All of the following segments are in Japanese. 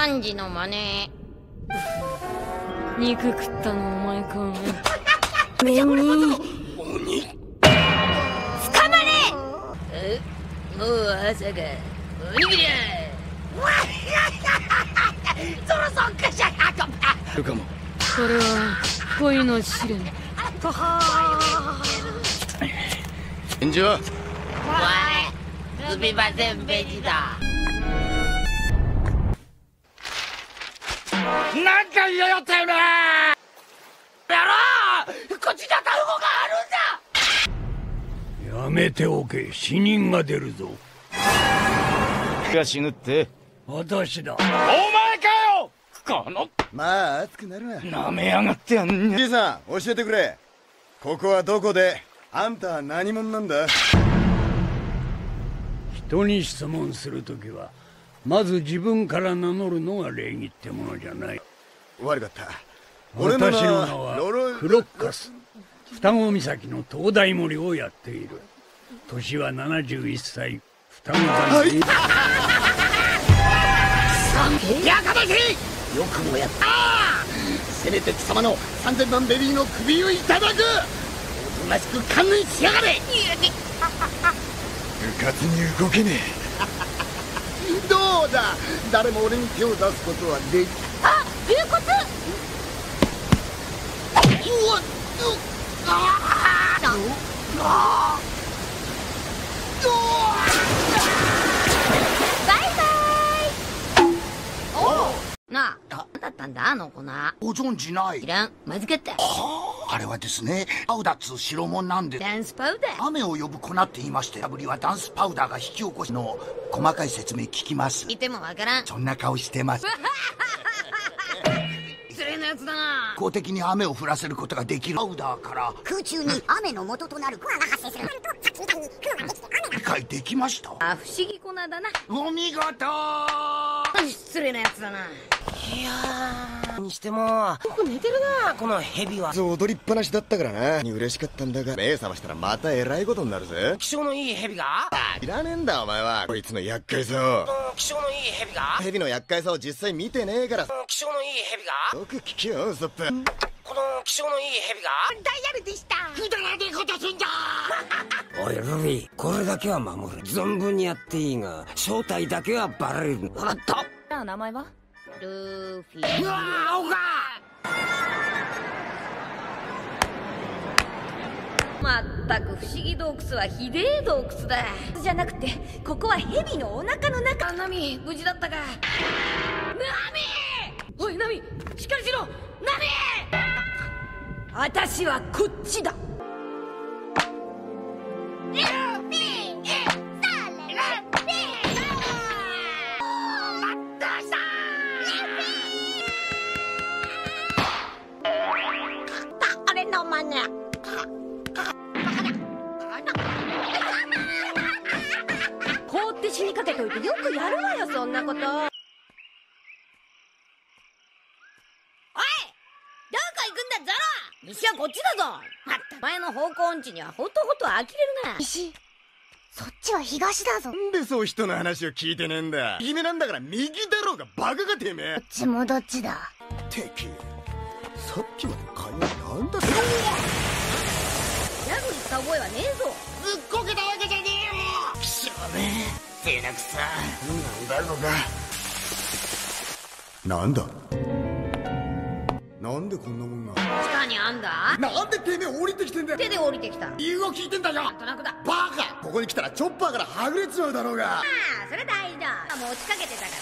3時の真似。肉食ったのお前か。めに鬼捕まれ。もう朝がおにぎりや。そろそろかしゃるかも。それは恋の試練。 返事は？ おい、すみません、ベジだ。 なんか言えよてめえ！やろう！こっちに当たる方があるんだ！ やめておけ、死人が出るぞ。 が死ぬって？ 私だ。 お前かよ！この… まあ熱くなるな。 なめやがってやんね。 じいさん、教えてくれ。ここはどこで、あんたは何者なんだ？ 人に質問するときはまず自分から名乗るのが礼儀ってものじゃない。 悪かった。 私の名はクロッカス。双子岬の東大森をやっている。年は71歳。双子はい。 やかましい！よくもやった！せめて貴様の3000万ベビーの首をいただく！おとなしく観念しやがれ！ うかつに動けねどうだ、誰も俺に手を出すことはでき… あ、龍骨！ うわっ！ああ！ああ！ バイバイ。おうなあ、何だったんだあの粉。 ご存知ない？ いらん、まずかった。 あれはですね、パウダーっつう白物なんで、 ダンスパウダー。 雨を呼ぶ粉って言いまして、ダブリはダンスパウダーが引き起こしの細かい説明聞きます。 いてもわからん。 そんな顔してます。 失礼なやつだな。 公的に雨を降らせることができるパウダーから空中に雨の元となる雲が発生する。さっきみたいに雲ができて雨が理解できました。 あ、不思議粉だな。 お見事。 失礼なやつだな。 いやー、にしてもよく寝てるな、このヘビは。 え。踊りっぱなしだったからな。嬉しかったんだが、目覚ましたらまたえらいことになるぜ。 気性のいいヘビが？ いらねえんだお前は。こいつの厄介さを。 気性のいいヘビが？ ヘビの厄介さを実際見てねえから。 気性のいいヘビが？ よく聞けよ、ストップ。 この気性のいいヘビが？ ダイヤルでした。 くだらねえことすんだ！ おいルビー、これだけは守る。存分にやっていいが正体だけはバレる。 わかった。じゃあ名前は？ルフィ。 うわー、青か！ まったく不思議洞窟はひでえ洞窟だ。じゃなくてここはヘビのお腹の中。ナミ無事だったか？ナミ！おいナミ、しっかりしろ！ナミ！私はこっちだ。ルフィ！ あれのマネ。 放って死にかけといてよくやるわよ、そんなこと。おい、どこ行くんだゾロ！西はこっちだぞ。まった前の方向音痴にはほとほと呆れるな。 西、そっちは東だぞ。 なんでそう人の話を聞いてねえんだ。右目なんだから右だろうがバカがてめえ。 どっちもどっちだ。 敵。さっきまで会話なんだ。 ギャグ言った覚えはねえぞ。 ずっこけたわけじゃねえよ！ きしょうめえ、手なくさ。 なんだろうが。なんだなんでこんなもんが。 地下にあんだ。 なんでてめえ降りてきてんだよ。 手で降りてきた。 理由を聞いてんだよ。 なんとなくだ。 バカ！ここに来たらチョッパーからはぐれちまうだろうが。 ああ、それ大丈夫。もう仕掛けてたから。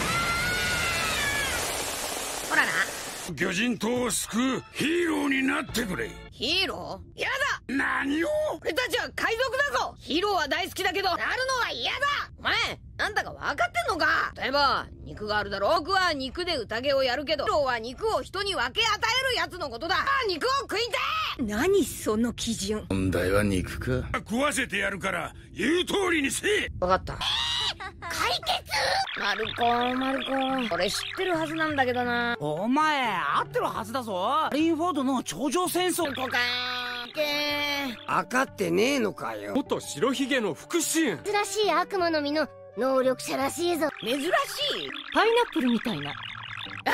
ほらな。 魚人島を救うヒーローになってくれ。 ヒーロー？やだ！ 何を？ 俺たちは海賊だぞ。ヒーローは大好きだけどなるのは嫌だ。お前あんたが分かってんのか？例えば肉があるだろ。僕は肉で宴をやるけど、ヒーローは肉を人に分け与えるやつのことだ。肉を食いてえ！何その基準。 問題は肉か。 食わせてやるから言う通りにせえ。 分かった。解決！マルコ俺知ってるはずなんだけどな。 お前合ってるはずだぞ。マリンフォードの頂上戦争。 こかーけ分かってねえのかよ。 元白ひげの復讐。 珍しい悪魔の実の能力者らしいぞ。 珍しい。 パイナップルみたいな。 あ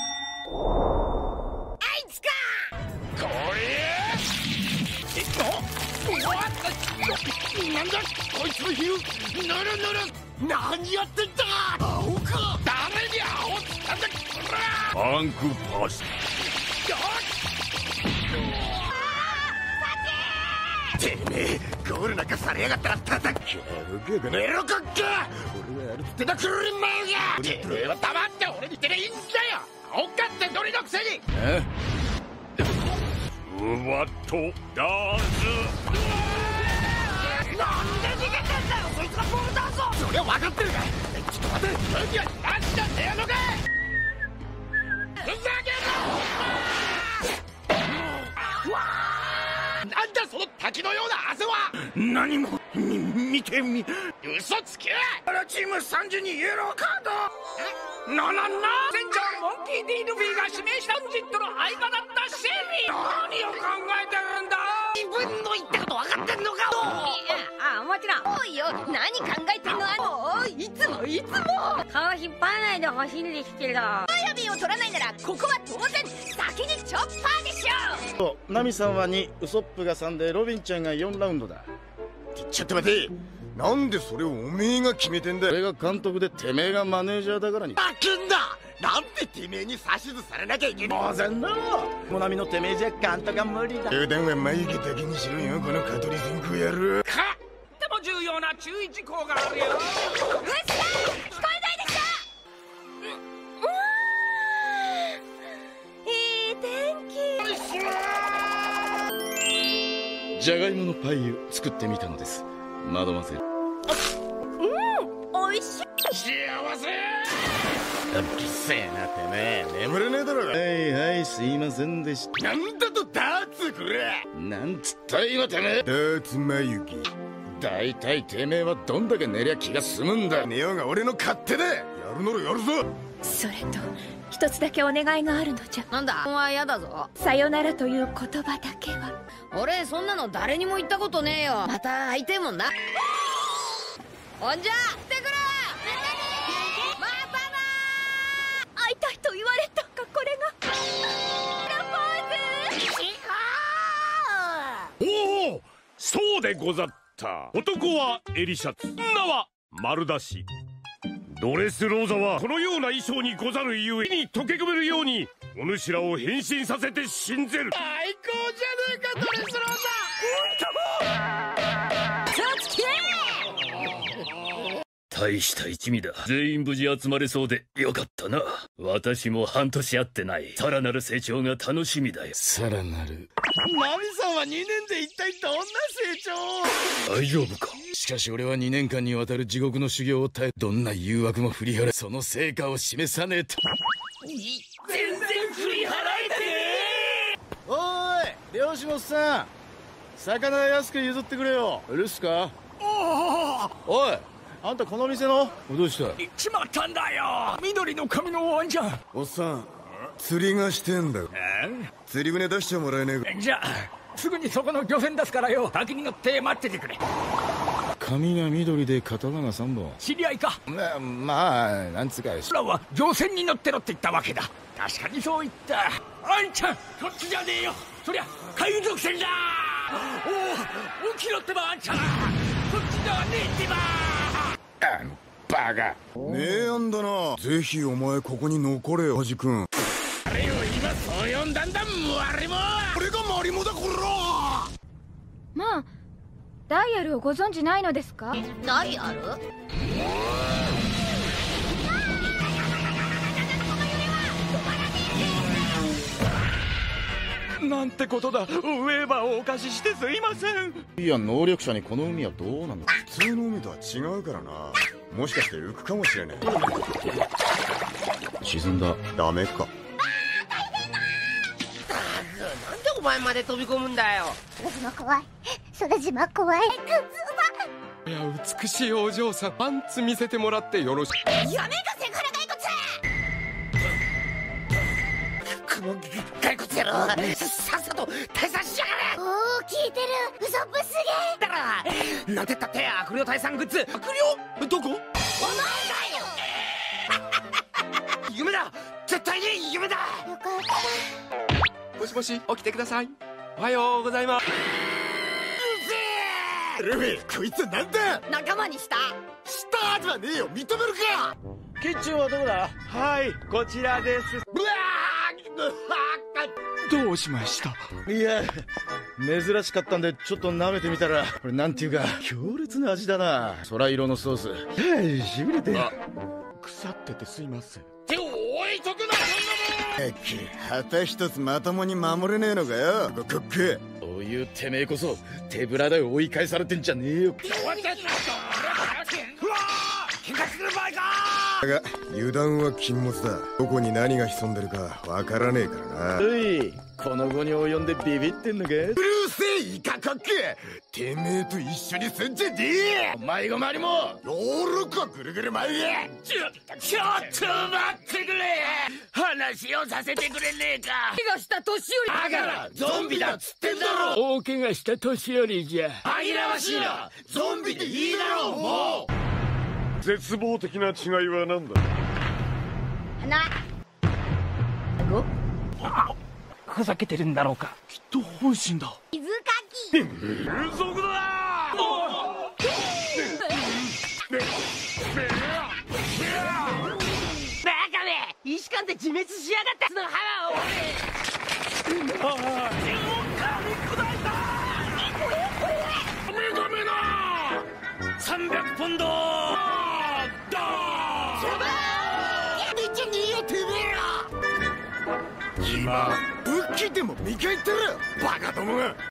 いつか。 これなんだこいつのヒール。ぬるぬる何やってんだ。青か。誰に青っつったんだ。 パンクパス。 てめえゴールなんかされやがったら叩きやるけど寝ろかっか。俺がやるってだクリンマンが。てめえは黙って俺にてりゃいいんだよ。おっかって鳥のくせに。 うわっとダンス。 なんで逃げてんだよ。そいつがボールだぞ。そりゃ分かってるか。ちょっと待て。何や何じゃねえのか。ふざけんな。なんだその滝のような汗は。 何も見てみ。 嘘つけ。 チーム32イエローカード。戦場モンキー D ルフィが指名したジットの相場だったシェリー。何を考えてるんだ。 自分の言ったこと分かってんのか。 もちろん。おいよ、何考えてんの。おい、いつも顔引っ張らないでほしいんですけど。マヤビンを取らないならここは当然先にチョッパーでしょ。 ナミさんは2、ウソップが3でロビンちゃんが4ラウンドだ。 ちょっと待て。なんでそれをおめえが決めてんだ。 俺が監督でてめえがマネージャーだからに。 バキんだ。なんでてめえに指図されなきゃいけない。 当然だろ。モナミのてめえじゃ監督が無理だ。 冗談は眉毛だけにしろよ、この蚊取り線香やる。 かでも重要な注意事項があるよ。 うっさー、聞こえないでしょ。いい天気。 じゃがいものパイを作ってみたのです、マドマゼル。 おいしい。 幸せ。 うるせえなてめえ。眠れねえだろ。はいはい、すいませんでした。 なんだとダーツくれ。 なんつった今てめえ。 ダーツ眉毛。 大体てめえはどんだけ寝りゃ気が済むんだ。 寝ようが俺の勝手でやるならやるぞ。 それと一つだけお願いがあるのじゃ。 なんだ、お前やだぞ。 さよならという言葉だけは。 俺そんなの誰にも言ったことねえよ。また会いてえもんな。ほんじゃ来てくれ。またな。 会いたいと言われたか。これがおお、そうでござった。男は襟シャツ、女は丸出し。ドレスローザはこのような衣装にござるゆえに溶け込めるようにお主らを変身させて信ぜる。 最高じゃねえかドレスローザ。 ちょっと来て。 大した一味だ。全員無事集まれそうでよかったな。私も半年会ってない。さらなる成長が楽しみだよ。 さらなる。 ナミさんは2年で一体どんな成長。 大丈夫か。 しかし俺は2年間にわたる地獄の修行を耐え、どんな誘惑も振り払い、その成果を示さねえと。 全然振り払えてねえ。 おーい漁師のおっさん、魚安く譲ってくれよ。うるすか。おいあんたこの店の。どうした。 行っちまったんだよ。緑の髪のワンちゃん。 おっさん、釣りがしてんだ。釣り船出してもらえねえか。 じゃあすぐにそこの漁船出すからよ。滝に乗って待っててくれ。 髪が緑で刀が3本。 知り合いか。 まあなんつうか。 そらは漁船に乗ってろって言ったわけだ。確かにそう言った。あんちゃんそっちじゃねえよ。そりゃ海賊船だ。おお起きろってばあんちゃん。そっちじゃねえってば。 バカ。 ねえあんだな。ぜひお前ここに残れよハジ君。 あれよ今そう呼んだんだマリモ。俺がマリモだこら。 まあダイヤルをご存知ないのですか。 ダイヤル。 なんてことだ。ウェーバーをお貸ししてすいません。 いや能力者にこの海はどうなの。 普通の海とは違うからな。もしかして浮くかもしれねえ。沈んだ。 ダメか。 なんでお前まで飛び込むんだよ。 空島怖い。空島怖い。 いや美しいお嬢さん、パンツ見せてもらってよろしい。 やめんかセクハラ骸骨。 この骸骨野郎、さっさと退散しやがれ。 おお聞いてる。ウソップすげえ。 だからなんてったって悪霊退散グッズ。悪霊どこ。 夢だ、絶対に夢だ。 よかった。 もしもし、起きてください。おはようございます。 ルフィ、こいつなんだ。 仲間にした。 したじゃねえよ、認めるか。 キッチンはどこだ？ はい、こちらです。どうしました？ いや、珍しかったんでちょっと舐めてみたら、これなんていうか強烈な味だな。空色のソース。はい、しびれて。 腐っててすいません。 手を置いとくな、そんなもん。 旗一つまともに守れねえのかよ、コック。 そういうてめえこそ手ぶらで追い返されてんじゃねえよ。 喧嘩する場合か。 だが油断は禁物だ。どこに何が潜んでるかわからねえからな。 おい、この後に及んでビビってんのか？ うるせえイカコック、てめえと一緒にすんじゃねえ。 迷子まりもヨーロッパぐるぐる回れ。 ちょっと待ってくれ。話をさせてくれねえか。 怪我した年寄り。 だからゾンビだっつってんだろ。 大怪我した年寄りじゃ。 紛らわしいな。ゾンビでいいだろう。もう絶望的な違いは何だ。 ふざけてるんだろうか。 きっと本心だ。 水かき。 風俗だ。 石鑑で自滅しやがったの歯を。 ダメだ。300ポンド。 めっちゃねえよてめえら。今武器でも磨いてるバカどもが。